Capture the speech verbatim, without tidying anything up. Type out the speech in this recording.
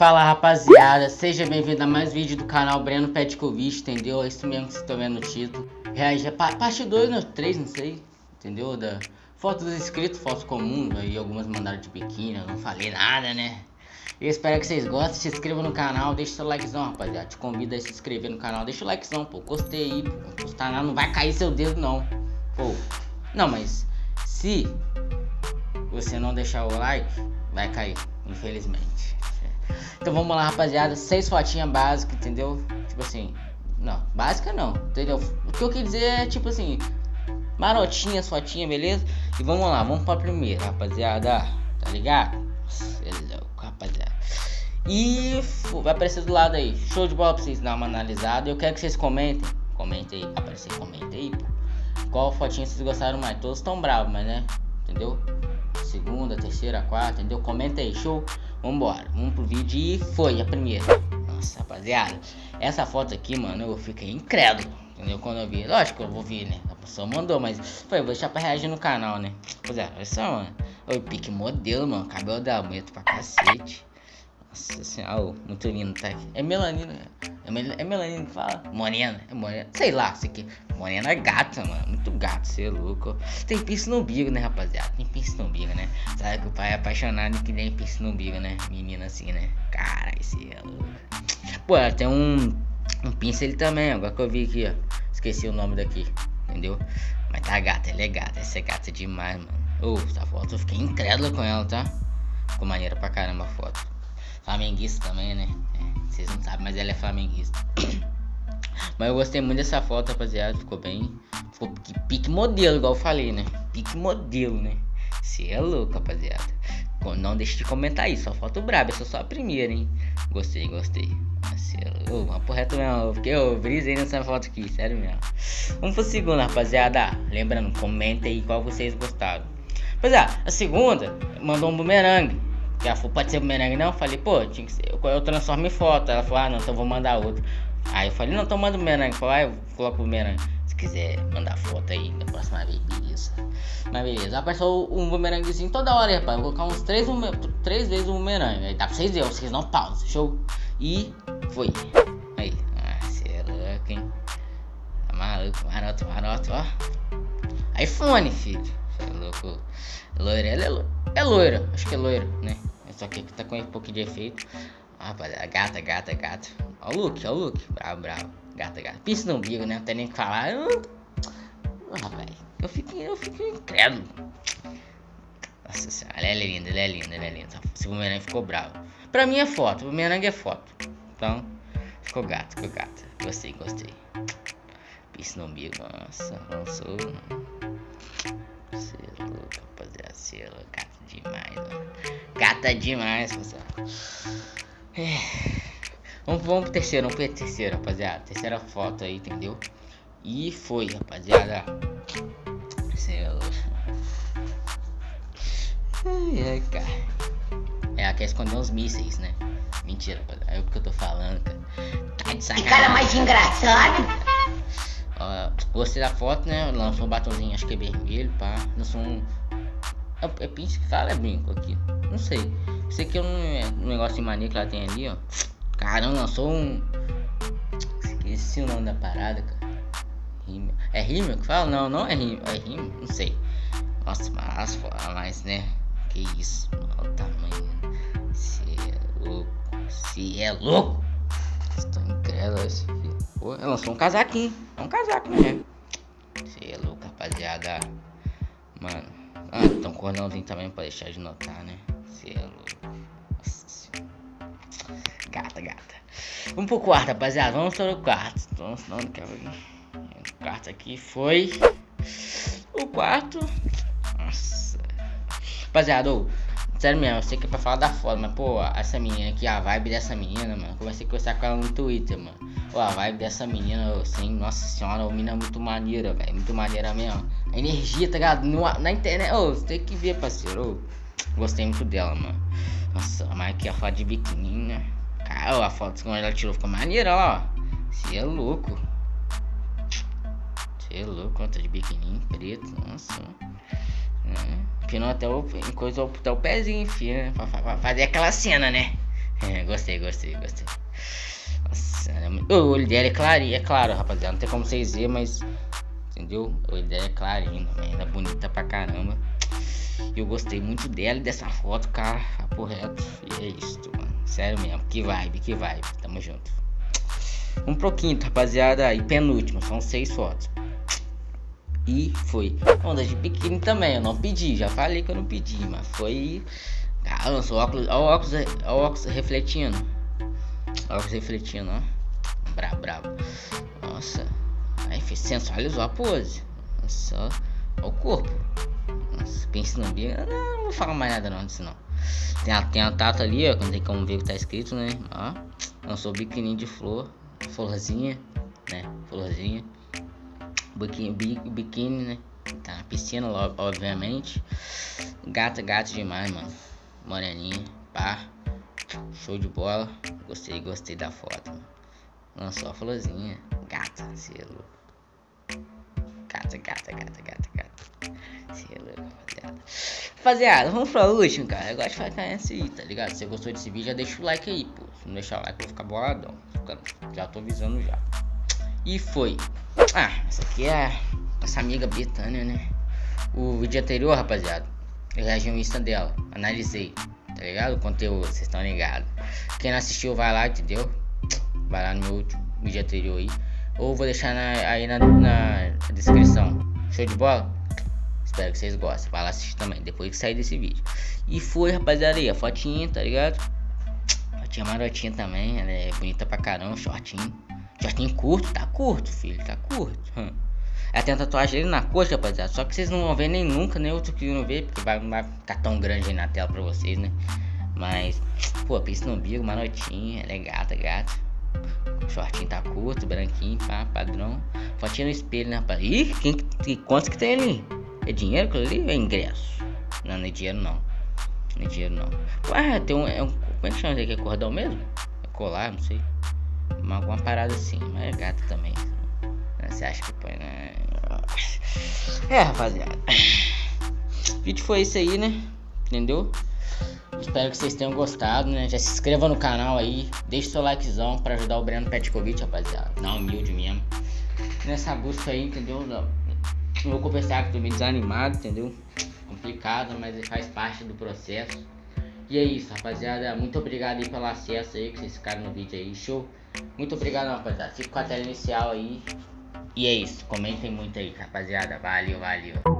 Fala rapaziada, seja bem-vindo a mais vídeo do canal Breno Petkovic, entendeu? É isso mesmo que vocês estão vendo no título. Reagir a parte dois, não, três, não sei, entendeu? Da foto dos inscritos, fotos comuns, aí algumas mandaram de biquíni, eu não falei nada, né? Eu espero que vocês gostem, se inscrevam no canal, deixa seu likezão, rapaziada. Te convido a se inscrever no canal, deixa o likezão, pô, gostei aí, pô, não custa nada, não vai cair seu dedo não, pô. Não, mas se você não deixar o like, vai cair, infelizmente. Então vamos lá, rapaziada, seis fotinhas básicas, entendeu? Tipo assim, não, básica não, entendeu? O que eu quis dizer é tipo assim, marotinhas, fotinhas, beleza? E vamos lá, vamos pra primeira, rapaziada, tá ligado? Nossa, é louco, rapaziada. E vai aparecer do lado aí, show de bola pra vocês dar uma analisada. Eu quero que vocês comentem, comentem aí, aparecer, comentem aí, pô. Qual fotinha vocês gostaram mais? Todos estão bravos, mas né, entendeu? Segunda, terceira, quarta, entendeu? Comenta aí, show? Vambora, vamos pro vídeo e foi a primeira. Nossa, rapaziada, essa foto aqui, mano, eu fiquei incrédulo, entendeu? Quando eu vi, lógico que eu vou vir, né? A pessoa mandou, mas foi, eu vou deixar pra reagir no canal, né? Rapaziada, olha só, mano. Oi, pique modelo, mano, cabelo da bonito pra cacete. Nossa senhora, oh, muito lindo, tá aqui. É melanina, é, mel é melanina que fala? Morena, é morena, sei lá, isso aqui. Morena é gata, mano, muito gato, você é louco. Tem pince no umbigo, né, rapaziada? Tem pince no umbigo, né? Sabe que o pai é apaixonado que tem pince no umbigo, né? Menina assim, né? Cara, esse é louco. Pô, ela tem um, um pince ele também, agora que eu vi aqui, ó. Esqueci o nome daqui, entendeu? Mas tá gata, ela é gata, essa é gata demais, mano. Ô, oh, essa foto eu fiquei incrédula com ela, tá? Ficou maneira pra caramba a foto. Flamenguista também, né? É, vocês não sabem, mas ela é flamenguista. Mas eu gostei muito dessa foto, rapaziada. Ficou bem. Ficou pique, pique modelo, igual eu falei, né? Pique modelo, né? Você é louco, rapaziada. Não deixe de comentar isso. Só foto braba. Essa é só a primeira, hein? Gostei, gostei. Você é louco. Uma porreta mesmo. Porque eu brisei nessa foto aqui. Sério mesmo. Vamos pro segundo, rapaziada. Lembrando, comenta aí qual vocês gostaram. Rapaziada, a segunda mandou um bumerangue. Já falou, pode ser bumerangue não? Eu falei, pô, tinha que ser. Eu, eu transformo em foto. Ela falou, ah não, então vou mandar outra. Aí eu falei, não, então manda o bumerangue. Falei, ah, eu coloco o bumerangue. Se quiser mandar foto aí da próxima vez, beleza. Mas beleza, apareceu um bumeranguezinho toda hora, rapaz. Vou colocar uns três, três vezes o bumerangue. Aí dá pra vocês verem, vocês não pausam, show? E foi. Aí, ah, cê é louco, hein? Tá maluco, maroto, maroto, ó. iPhone, filho. Cê é louco. Loira, ela é loira. É loira, acho que é loira, né? Só que tá com um pouquinho de efeito. Ah, rapaziada, gata, gata, gata. Ó o look, ó o look. Bravo, bravo. Gata, gata. Pince no umbigo, né? Não tem nem o que falar. Eu... Oh, rapaz, eu fico, eu fico incrédulo. Nossa senhora, ela é linda, ela é linda, ela é linda. Esse bumerangue ficou bravo. Pra mim é foto, o bumerangue é foto. Então, ficou gato, ficou gata. Gostei, gostei. Pince no umbigo, nossa, lançou. Você é louco, rapaziada. Você é louco, gata demais, mano. Gata demais, rapaziada. É. Vamos, vamos pro terceiro, vamos pro terceiro, rapaziada. Terceira foto aí, entendeu? E foi, rapaziada. Você é louco. Ai, ai, cara. É, ela quer esconder uns mísseis, né? Mentira, rapaziada. É o que eu tô falando, cara. Tá de sacanagem. Que cara mais engraçado. Ó, gostei da foto, né? Lançou um batonzinho, acho que é vermelho, pá. Lançou um... É, é pinche que fala, é brinco aqui. Não sei. Isso aqui é um, um negócio de mania que ela tem ali, ó. Caramba, lançou um... Esqueci o nome da parada, cara. Rímel. É rímel que fala? Não, não é rímel. É rímel? Não sei. Nossa, mas, mas né? Que isso? Olha o tamanho. Se é louco. Se é louco. Estou incrédulo esse filho. Pô, ela lançou um casaquinho. É um casaco, né? Você é louco, rapaziada. Mano. Ah, tem um cordãozinho também pra deixar de notar, né? Você é louco. Nossa. Gata, gata. Vamos pro quarto, rapaziada. Vamos para o quarto. Então, senão não quero ir. O quarto aqui foi. O quarto. Nossa. Rapaziada, ô. Sério mesmo, eu sei que é pra falar da foto, mas pô, essa menina aqui, a vibe dessa menina, mano. Comecei a conversar com ela no Twitter, mano. Pô, a vibe dessa menina, assim, nossa senhora, a menina é muito maneira, velho. Muito maneira mesmo. A energia, tá ligado? No, na internet, ô, você tem que ver, parceiro. Ô, gostei muito dela, mano. Nossa, mas aqui a foto de biquíni, né? Cara, ó, a foto que ela tirou ficou maneira, ó. Você é louco. Você é louco, ó, tá de biquíni preto, nossa. É. Pinou até o, coisa, até o pezinho, enfim, né? Pra, pra, pra fazer aquela cena, né? É, gostei, gostei, gostei. Nossa, o olho dela é clarinho, é claro, rapaziada. Não tem como vocês verem, mas. Entendeu? O olho dela é clarinho, ainda bonita pra caramba. Eu gostei muito dela e dessa foto, cara. Papo reto. E é isso, mano. Sério mesmo. Que vibe, que vibe. Tamo junto. Um pro quinto, rapaziada. E penúltimo. São seis fotos. E foi. Onda de biquíni também. Eu não pedi. Já falei que eu não pedi. Mas foi. Ah, lançou óculos. Olha o óculos, ó, o óculos refletindo. Óculos refletindo, ó. Brabo, brabo. Nossa. Aí fez sensualizou a pose. Nossa. Olha o corpo. Nossa, pense no bico. Não, não vou falar mais nada não disso não. Tem a, tem a tata ali, ó. Que não tem como ver o que tá escrito, né? Ó. Lançou o biquininho de flor. Florzinha. Né? Florzinha. Biquíni, biquíni, né? Tá na piscina, obviamente. Gata, gata demais, mano. Moreninha. Pá. Show de bola. Gostei, gostei da foto, mano. Lançou a florzinha. Gata, selo. Gata, gata, gata, gata, gata. Selo, rapaziada. Rapaziada, vamos pra última, cara. Eu gosto de fazer essa aí, tá ligado? Se você gostou desse vídeo, já deixa o like aí, pô. Se não deixar o like, eu vou ficar boladão. Já tô avisando já. E foi. Ah, essa aqui é nossa amiga Betânia, né? O vídeo anterior, rapaziada, eu reagi no Insta dela. Analisei, tá ligado? O conteúdo, vocês estão ligados. Quem não assistiu, vai lá, entendeu? Vai lá no meu último vídeo anterior aí. Ou vou deixar na, aí na, na descrição. Show de bola? Espero que vocês gostem. Vai lá assistir também, depois que sair desse vídeo. E foi, rapaziada, aí a fotinha, tá ligado? Fotinha marotinha também. Ela é bonita pra caramba, shortinho. Shortinho curto, tá curto, filho, tá curto. Hum. Ela tem a tatuagem ali na coxa, rapaziada. Só que vocês não vão ver nem nunca, nem outro que não ver, porque vai, não vai ficar tão grande aí na tela pra vocês, né? Mas, pô, pince no umbigo, marotinha. Ela é gata, gata. O shortinho tá curto, branquinho, pá, padrão. Fotinha no espelho, né, rapaz? Ih, quem, que, quantos que tem ali? É dinheiro aquilo ali ou é ingresso? Não, não é dinheiro não. Não é dinheiro não. Ué, tem um, é um. Como é que chama isso aqui? É cordão mesmo? É colar, não sei. Uma, alguma parada assim, mas é gata também. Você acha que põe, né? É, rapaziada. O vídeo foi isso aí, né? Entendeu? Espero que vocês tenham gostado, né? Já se inscreva no canal aí. Deixe seu likezão pra ajudar o Breno Petkovic, rapaziada. Na humilde mesmo. Nessa busca aí, entendeu? Não vou confessar que tô meio desanimado, entendeu? Complicado, mas faz parte do processo. E é isso, rapaziada. Muito obrigado aí pelo acesso aí que vocês ficaram no vídeo aí. Show. Muito obrigado, rapaziada. Fica com a tela inicial aí. E é isso. Comentem muito aí, rapaziada. Valeu, valeu.